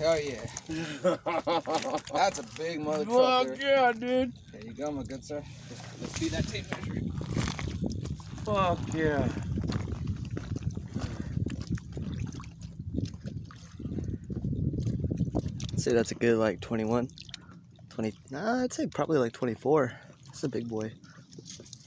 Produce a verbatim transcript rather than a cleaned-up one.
Hell yeah. That's a big mother Fuck trucker. yeah, dude. There you go, my good sir. Let's, let's see that tape measure. Fuck yeah. I'd say that's a good like twenty-one, twenty. Nah, I'd say probably like twenty-four. It's a big boy.